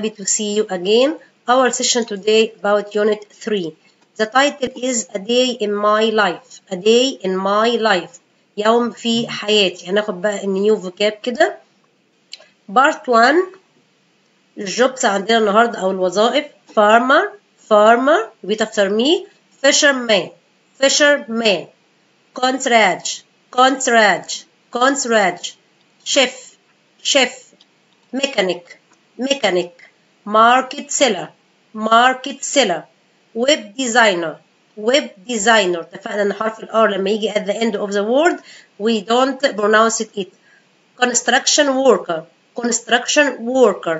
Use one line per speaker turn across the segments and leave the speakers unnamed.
happy to see you again. Our session today about Unit 3. The title is A Day in My Life. A Day in My Life. يوم في حياتي. هناخد بقى النيو فوكاب كده. Part 1. الجوبس عندنا النهارده أو الوظائف. Farmer. Repeat after me. Fisherman. Concierge. Chef. Mechanic. Market seller. Web designer. اتفقنا ان حرف الار لما يجي at the end of the word we don't pronounce it. Construction worker.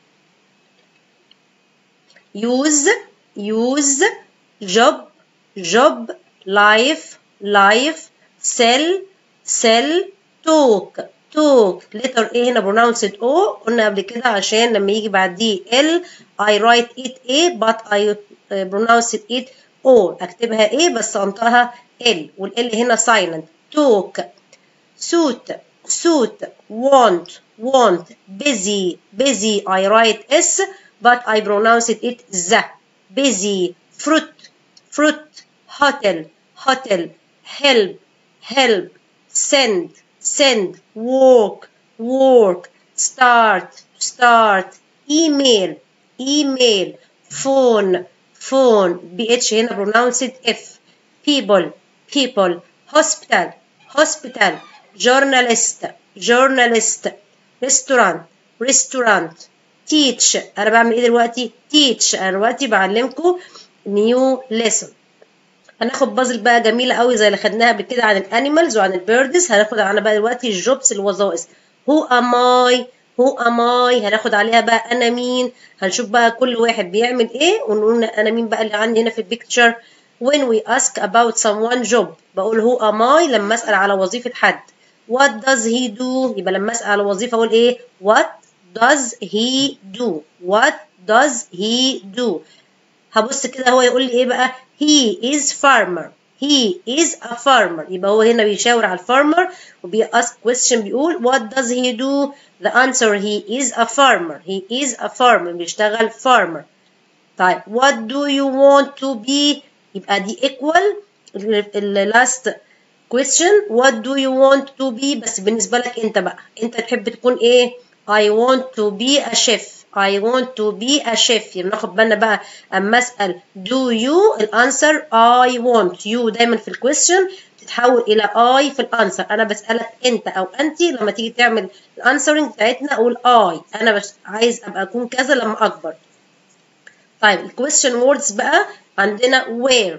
Use. Job. Life. Sell. Talk. letter A هنا pronounced O. قلنا قبل كده عشان لما يجي بعديه L I write it A but I pronounce it O. اكتبها A بس انطقها L والL هنا silent. Talk. Suit. Want. Busy I write S but I pronounce it Z. Busy. Fruit. Hotel. Help. Send. Work. Start. Email. Phone. BH هنا pronounced F. People. Hospital. Journalist. Restaurant. Teach. أنا بعمل إيه دلوقتي؟ أنا دلوقتي بعلمكم new lesson. هناخد بازل بقى جميله قوي زي اللي خدناها قبل كده عن الانيمالز وعن البيردز. هناخد عنها بقى دلوقتي الجوبس الوظائف. هو ام اي هناخد عليها بقى انا مين. هنشوف بقى كل واحد بيعمل ايه ونقول انا مين بقى اللي عندي هنا في البيكتشر. when we ask about someone job بقول هو ام اي لما اسال على وظيفه حد. what does he do يبقى لما اسال على وظيفه اقول ايه what does he do. هبص كده هو يقول لي ايه بقى he is a farmer يبقى هو هنا بيشاور على الفارمر وبيأسك question بيقول what does he do. the answer he is a farmer بيشتغل farmer. طيب what do you want to be يبقى دي equal last question what do you want to be بس بالنسبة لك انت بقى انت تحب تكون ايه. I want to be a chef يبقى ناخد بالنا بقى اما اسال do you الانسر I want you دايما في الكويستشن تتحول الى I في الانسر. انا بسالك انت او انت لما تيجي تعمل الانسرنج بتاعتنا اقول I انا بس عايز ابقى اكون كذا لما اكبر. طيب الكويستشن ووردز بقى عندنا where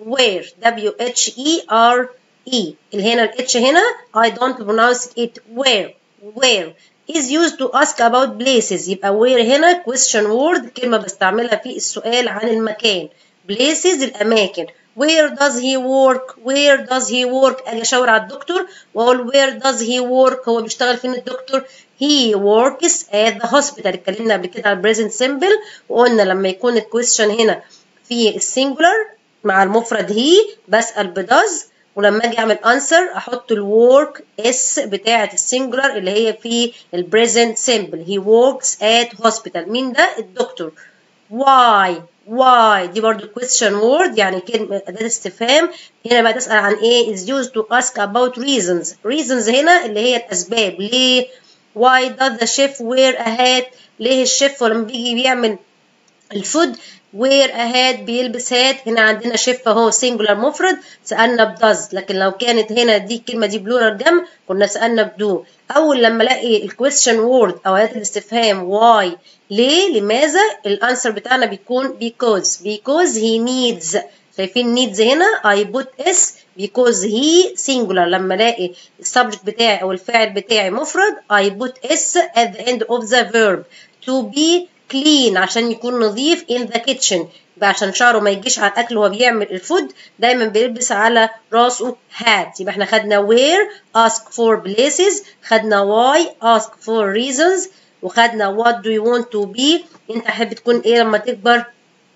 WHERE اللي هنا الاتش هنا I don't pronounce it where is used to ask about places يبقى where هنا question word كلمة بستعملها في السؤال عن المكان. places الأماكن. where does he work أجي أشاور على الدكتور وأقول where does he work هو بيشتغل فين الدكتور. he works at the hospital. اتكلمنا قبل كده على present simple وقلنا لما يكون الكويستشن هنا في السنجولار مع المفرد he بسأل does ولما اجي اعمل answer احط الورك اس بتاعه السنجولار اللي هي في البريزنت سيمبل. he works at hospital. مين ده؟ الدكتور. why دي برضو question word يعني كلمه اداه استفهام. هنا بقى تسال عن ايه is used to ask about reasons هنا اللي هي الاسباب. ليه why does the chef wear a hat ليه الشيف لما بيجي بيعمل الفود wear a hat بيلبس هات. هنا عندنا شيف اهو سنجولار مفرد سألنا بداز لكن لو كانت هنا دي الكلمة دي بلورال جمع كنا سألنا بدو. أول لما ألاقي الكويستشن وورد أو أداة الاستفهام why ليه لماذا الأنسر بتاعنا بيكون because he needs. شايفين needs هنا I put s because he singular. لما ألاقي السبجكت بتاعي أو الفاعل بتاعي مفرد I put s at the end of the verb. to be clean عشان يكون نظيف in the kitchen يبقى عشان شعره ما يجيش على الاكل وهو بيعمل الفود دايما بيلبس على راسه hat. يبقى احنا خدنا where ask for places خدنا why ask for reasons وخدنا what do you want to be انت حابب تكون ايه لما تكبر.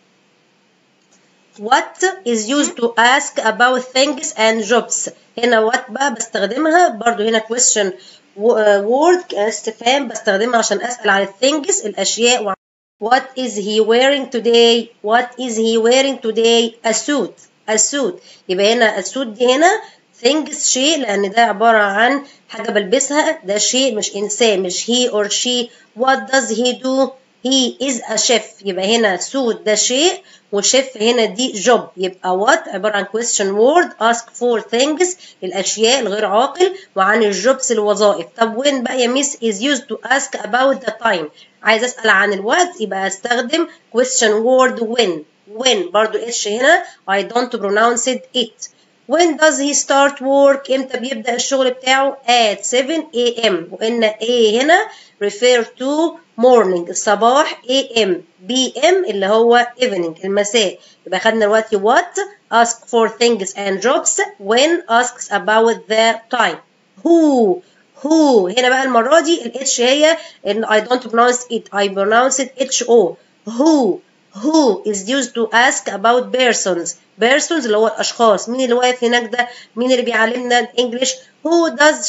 what is used to ask about things and jobs هنا what بقى بستخدمها برضو هنا question word استفهام بستخدمها عشان اسال على الثينجز الاشياء What is he wearing today? What is he wearing today? A suit. A suit. يبقى هنا a suit دي هنا things شيء، لأن ده عبارة عن حاجة بلبسها، ده شيء مش إنسان، مش he or she. What does he do? He is a chef. يبقى هنا suit ده شيء وشيف هنا دي job. يبقى what عبارة عن question word ask for things الأشياء الغير عاقل، وعن الجوبس الوظائف. طب when بقى يا ميس is used to ask about the time؟ عايز أسأل عن الوقت يبقى أستخدم question word when. when برضو اتش هنا I don't pronounce it. When does he start work؟ امتى بيبدأ الشغل بتاعه؟ at 7 a.m. وقلنا a هنا refer to morning الصباح، am pm اللي هو evening المساء. يبقى خدنا دلوقتي what ask for things and jobs، when asks about the time. who هنا بقى المرة دي الاتش هي ان I don't pronounce it I pronounce it ho. who is used to ask about persons اللي هو الأشخاص. مين اللي واقف هناك ده؟ مين اللي بيعلمنا الإنجليش؟ who does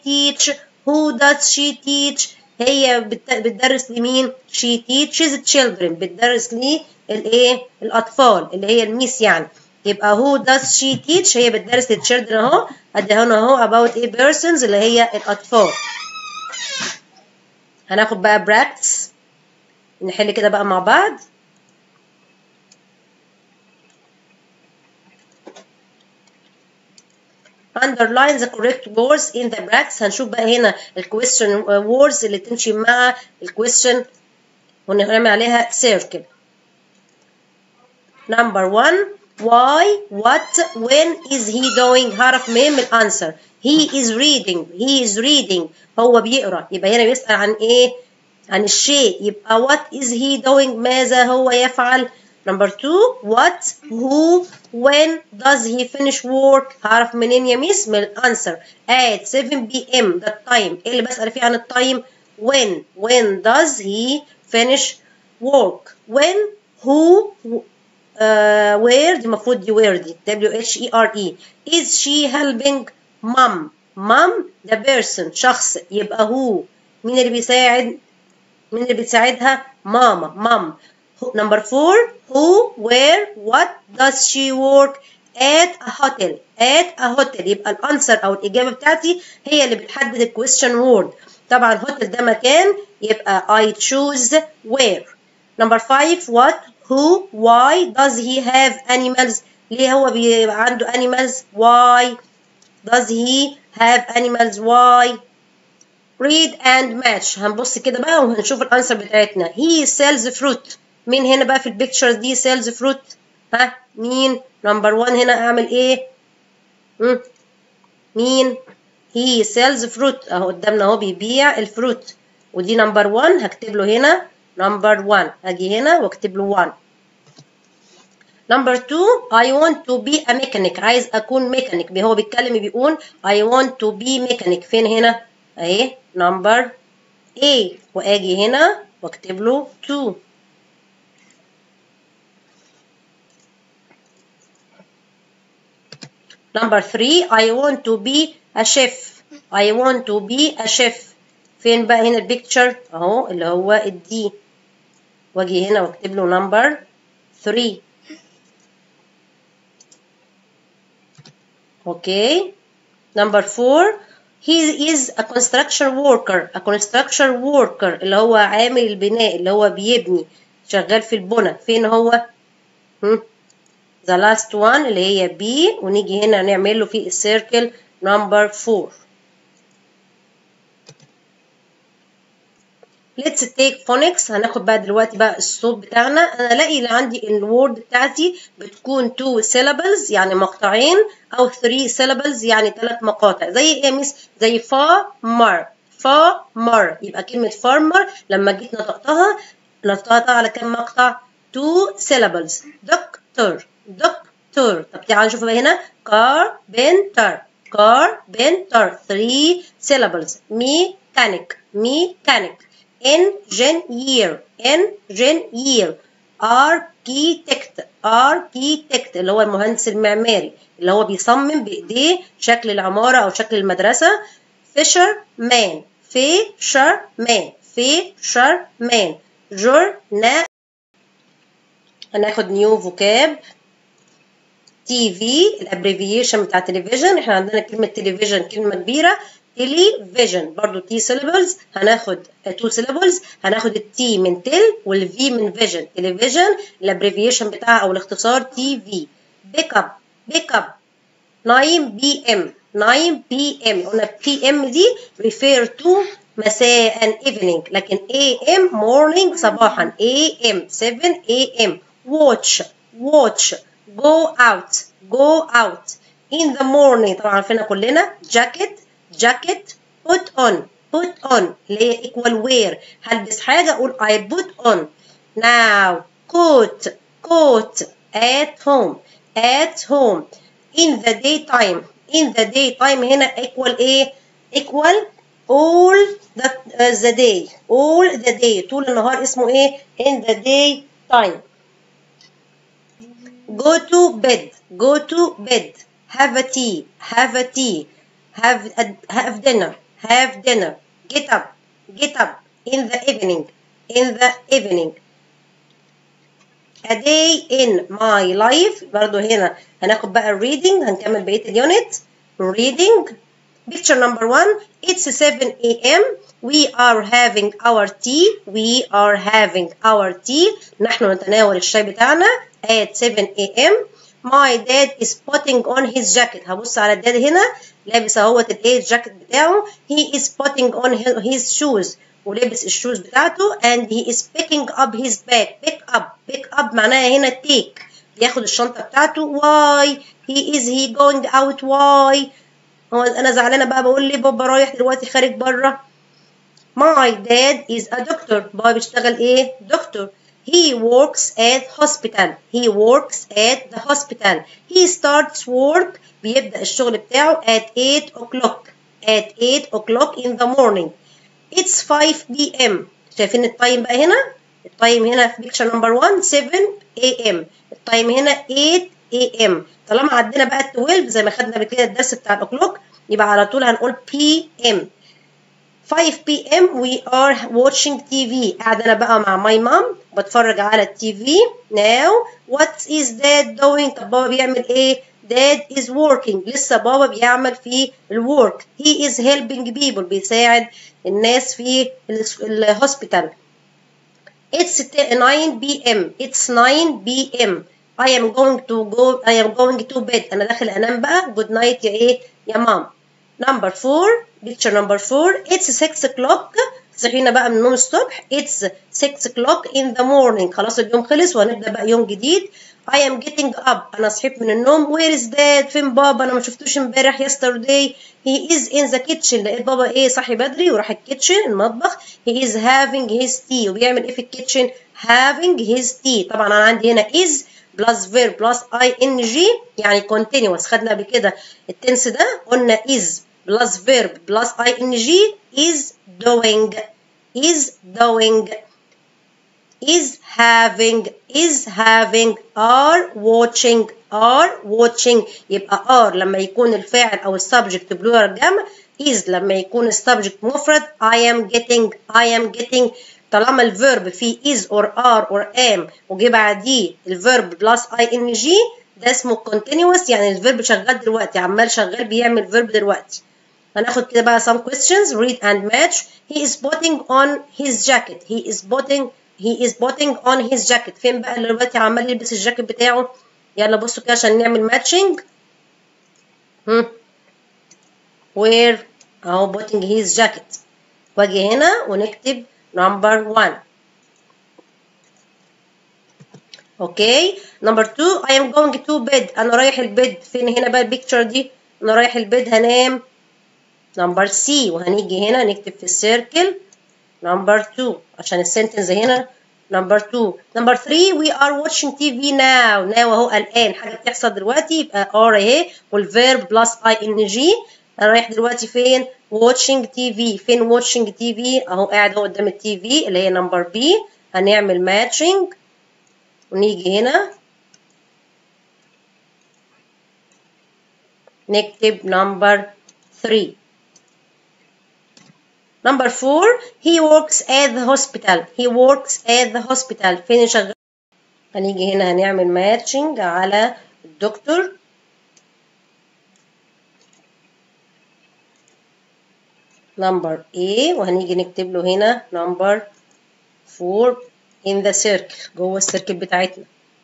she teach؟ هي بتدرس لمين؟ she teaches children بتدرس للإيه؟ الأطفال اللي هي الميس يعني. يبقى who does she teach؟ هي بتدرس للchildren أهو، أدي هنا أهو about persons اللي هي الأطفال. هناخد بقى practice نحل كده بقى مع بعض. underline the correct words in the practice. هنشوف بقى هنا الكويستشن words اللي تمشي مع الكويستشن ونعمل عليها circle. number 1 why what when is he doing؟ هعرف منين الانسر. he is reading هو بيقرا، يبقى هنا بيسأل عن ايه؟ عن الشيء. يبقى what is he doing؟ ماذا هو يفعل؟ number 2 what who when does he finish work؟ هعرف منين يا ميس؟ من الانسر at 7 p.m. ده التايم. ايه اللي بسأل فيه عن التايم؟ when does he finish work؟ when who where دي المفروض دي where دي where is she helping mom ده person شخص، يبقى who مين اللي بيساعد؟ مين اللي بتساعدها؟ mom. number 4 who where what does she work at a hotel يبقى الانسر او الاجابه بتاعتي هي اللي بتحدد الكويستشن وورد. طبعا هوتل ده مكان يبقى I choose where. number 5 what who why does he have animals؟ ليه هو بيبقى عنده animals؟ why does he have animals؟ why read and match. هنبص كده بقى وهنشوف الانسر بتاعتنا. he sells fruit. مين هنا بقى في البيكتشرز دي sells fruit؟ ها مين؟ نمبر 1 هنا اعمل ايه؟ مين؟ he sells fruit اهو قدامنا اهو بيبيع الفروت، ودي نمبر 1 هكتب له هنا نمبر 1، اجي هنا واكتب له 1. نمبر 2 I want to be a mechanic عايز اكون ميكانيك. هو بيتكلم بيقول I want to be mechanic. فين هنا؟ اهي نمبر A، واجي هنا واكتب له 2. نمبر 3 I want to be a chef. فين بقى هنا البيكتشر؟ اهو اللي هو الدي، واجي هنا واكتب له نمبر 3. اوكي. نمبر 4 he is a construction worker اللي هو عامل البناء اللي هو بيبني شغال في البناء. فين هو؟ the last one اللي هي B، ونيجي هنا نعمل له في السيركل نمبر 4. let's take phonics. هناخد بقى دلوقتي بقى الصوت بتاعنا. انا الاقي اللي عندي الورد بتاعتي بتكون 2 syllables يعني مقطعين، او 3 syllables يعني 3 مقاطع. زي ايه يا ميس؟ زي farmer. يبقى كلمة farmer لما جيت نطقتها على كام مقطع؟ 2 syllables. doctor. طب تعالوا نشوف بقى هنا carpenter 3 syllables. mechanic engineer architect اللي هو المهندس المعماري اللي هو بيصمم بإيديه شكل العمارة أو شكل المدرسة. fisherman journal هناخد نيو فوكاب. تي في الابريفيشن بتاع تلفزيون، احنا عندنا كلمة تلفزيون كلمة كبيرة. تلفزيون برضو تي syllables، هناخد 2 syllables، هناخد التي من تل والفي من فيجن. تلفزيون الابريفيشن بتاعها او الاختصار تي في. بيك اب بيك اب 9 بي ام 9 بي ام، قلنا بي ام دي refer to مساء evening، لكن اي ام morning صباحا. اي ام 7 اي ام. watch watch go out go out in the morning، طبعا عارفينها كلنا. jacket jacket put on put on اللي هي equal wear، هلبس حاجة أقول I put on. now coat coat at home at home in the daytime in the daytime هنا equal ايه؟ equal all the day all the day، طول النهار اسمه ايه؟ in the daytime. go to bed go to bed. have a tea have a tea. have dinner have dinner. get up in the evening in the evening. a day in my life، برضو هنا هناخد بقى reading، هنكمل بقية اليونت. reading picture number 1. it's 7 a.m. we are having our tea we are having our tea، نحن نتناول الشاي بتاعنا at 7 a.m. my dad is putting on his jacket، هبص على الداد هنا لابس اهوت الايه الجاكيت بتاعه. he is putting on his shoes، ولابس الشوز بتاعته. and he is picking up his bag. pick up معناها هنا take، ياخد الشنطة بتاعته. why he going out why، هو انا زعلانة بقى بقول لي بابا رايح دلوقتي خارج بره. my dad is a doctor، بابا بيشتغل ايه؟ دكتور. he works at hospital he works at the hospital. he starts work بيبدأ الشغل بتاعه at 8 o'clock at 8 o'clock in the morning. it's 5 p.m. شايفين التايم بقى هنا؟ التايم هنا في picture number 1 7 a.m. التايم هنا 8 a.m. طالما عدينا بقى 12 زي ما خدنا قبل كده الدرس بتاع الاوكلوك، يبقى على طول هنقول p.m. 5 p.m. we are watching TV. قاعد انا بقى مع my mom بتفرج على التي في. now what is dad doing؟ طب بابا بيعمل ايه؟ dad is working، لسه بابا بيعمل في الورك. he is helping people، بيساعد الناس في الهوسبيتال. it's 9 p.m. it's 9 p.m. I am going to bed، انا داخل انام بقى. good night يا ايه يا مام. number 4 picture number 4. it's 6 o'clock، صحينا بقى من النوم الصبح. it's 6 o'clock in the morning، خلاص اليوم خلص وهنبدأ بقى يوم جديد. I am getting up، أنا صحيت من النوم. where is dad؟ فين بابا؟ أنا ما شفتوش امبارح yesterday. he is in the kitchen، لقيت بابا إيه صحي بدري وراح الكيتشن المطبخ. he is having his tea، وبيعمل إيه في الكيتشن؟ having his tea. طبعا أنا عندي هنا is plus verb plus ing يعني continuous، خدنا قبل كده التنس ده قلنا is plus verb plus ing is doing is having are watching. يبقى are لما يكون الفاعل او السبجكت بلورال جمع، is لما يكون السبجكت مفرد. I am getting طالما الفيرب فيه is or are or am وجي بعديه الفيرب بلس ing ده اسمه continuous، يعني الفيرب شغال دلوقتي، عمال شغال بيعمل فيرب دلوقتي. هناخد كده بقى some questions. read and match. he is putting on his jacket he is putting on his jacket. فين بقى اللي دلوقتي عمال يلبس الجاكيت بتاعه؟ يلا بصوا كده عشان نعمل matching. where اهو putting his jacket، واجي هنا ونكتب number 1. اوكي. number 2 I am going to bed، انا رايح البيت. فين هنا بقى البيكتشر دي؟ انا رايح البيت هنام. number C، وهنيجي هنا نكتب في السيركل number 2 عشان السنتنس هنا number 2. number 3 we are watching TV now اهو الآن حاجة بتحصل دلوقتي، يبقى are اهي والفيرب بلس ing. انا رايح دلوقتي فين؟ watching TV. فين watching TV؟ اهو قاعد اهو قدام التي في اللي هي number B. هنعمل matching ونيجي هنا نكتب number 3. number 4 he works at the hospital فين شغال؟ هنيجي هنا هنعمل ماتشنج على الدكتور. نمبر A وهنيجي نكتب له هنا نمبر 4 in the circle جوه السيركل بتاعتنا.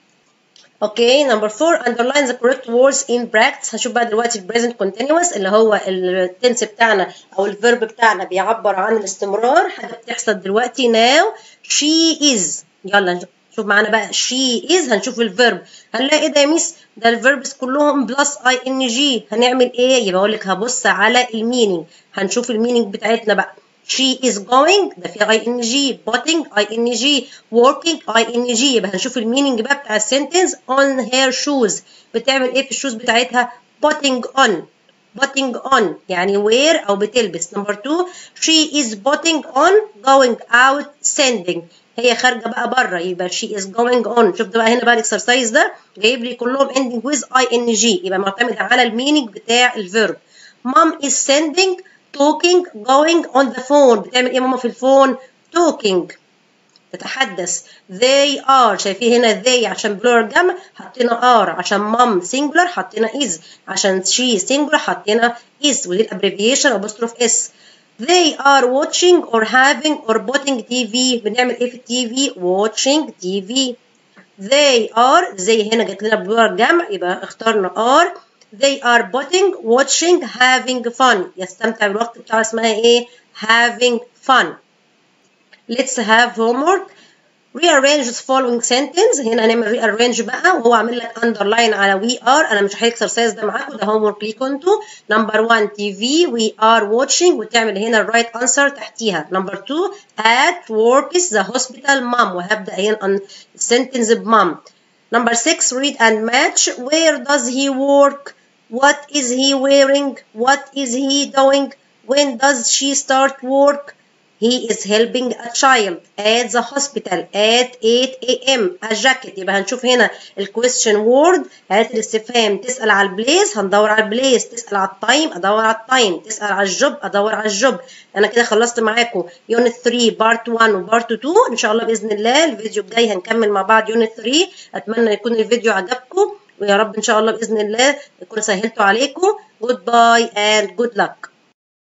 اوكي نمبر 4 underline the correct words in practice. هنشوف بقى دلوقتي ال present continuous اللي هو التنس بتاعنا او الفيرب بتاعنا بيعبر عن الاستمرار، حاجه بتحصل دلوقتي now. she is. يلا شوف معانا بقى she is. هنشوف الفيرب هنلاقي ده يا ميس ده الفيربس كلهم بلس اي ان جي. هنعمل ايه؟ يبقى اقول لك هبص على المينينج. هنشوف المينينج بتاعتنا بقى. she is going ده فيها اي ان جي، putting اي ان جي، working اي ان جي. يبقى هنشوف المينينج بقى بتاع السنتنس on her shoes. بتعمل ايه في الشوز بتاعتها؟ putting on. putting on يعني wear او بتلبس. نمبر 2 she is putting on going out sending. هي خارجه بقى بره يبقى she is going on. شفت بقى هنا بقى الاكسرسايز ده جايب لي كلهم ending with ing يبقى معتمد على المينينج بتاع الفيرب. mom is sending talking going on the phone. بتعمل ايه ماما في الفون؟ talking تتحدث. they are شايفين هنا they عشان plural جمع حطينا are، عشان mom singular حطينا is، عشان she singular حطينا is ودي الابريفيشن apostrophe s. they are watching or having or putting TV. بنعمل ايه في التي في؟ watching TV. they are زي هنا جت لنا plural جمع يبقى اخترنا are. they are putting watching having fun. يستمتع بالوقت بتاعه اسمها ايه؟ having fun. let's have homework. rearrange the following sentence. هنا هنعمل rearrange بقى وهو عامل لك underline على we are. انا مش هحل الاكسرسايز ده معاكم، ده homework ليكم انتوا. نمبر 1 TV we are watching وتعمل هنا right answer تحتيها. نمبر 2 at work is the hospital mom وهبدأ هنا السنتنس بمام. نمبر 6 read and match. where does he work? what is he wearing? what is he doing? when does she start work? he is helping a child at the hospital at 8 a.m. a jacket. يبقى هنشوف هنا الكويستشن وورد هات الاستفهام. تسأل على البليس هندور على البليس، تسأل على التايم ادور على التايم، تسأل على الجوب ادور على الجوب. انا كده خلصت معاكم يونت 3 بارت 1 وبارت 2. ان شاء الله باذن الله الفيديو الجاي هنكمل مع بعض يونت 3. اتمنى يكون الفيديو عجبكم ويا رب ان شاء الله باذن الله يكون سهلته عليكم. Goodbye and good luck.